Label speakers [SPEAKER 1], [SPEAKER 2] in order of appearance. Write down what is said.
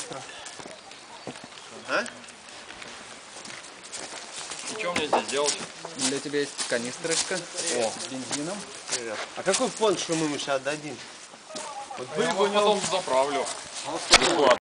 [SPEAKER 1] канистра. А?
[SPEAKER 2] И что мне здесь делать?
[SPEAKER 3] Для тебя есть канистрочка.
[SPEAKER 2] О,
[SPEAKER 3] с бензином.
[SPEAKER 1] Привет. А какой фонд, что мы ему сейчас отдадим? Вот
[SPEAKER 2] я его потом заправлю.